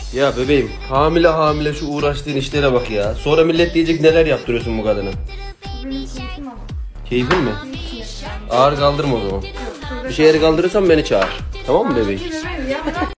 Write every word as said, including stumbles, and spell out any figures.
Ya bebeğim, hamile hamile şu uğraştığın işlere bak ya. Sonra millet diyecek neler yaptırıyorsun bu kadına. Benim keyfim ama. Keyfin mi? Keyfim yani. Ağır kaldırma o zaman. Yok, Bir şeyleri kaldırırsan beni çağır. Tamam mı bebeğim? bebeğim ya.